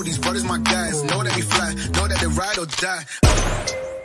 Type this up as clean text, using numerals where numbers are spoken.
these brothers my guys. Know that we fly, know that they ride or die.